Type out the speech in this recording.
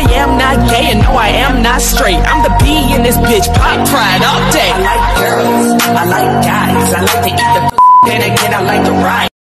am not gay and no, I am not straight. I'm the B in this bitch, pop pride all day. I like girls, I like guys, I like to eat the then again I like to ride.